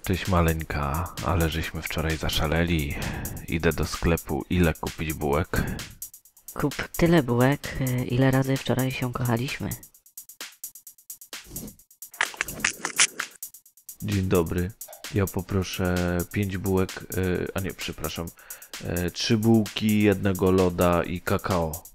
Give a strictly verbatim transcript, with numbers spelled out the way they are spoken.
Cześć maleńka, ale żeśmy wczoraj zaszaleli. Idę do sklepu, ile kupić bułek? Kup tyle bułek, y, ile razy wczoraj się kochaliśmy. Dzień dobry, ja poproszę pięć bułek, yy, a nie, przepraszam, yy, trzy bułki, jednego loda i kakao.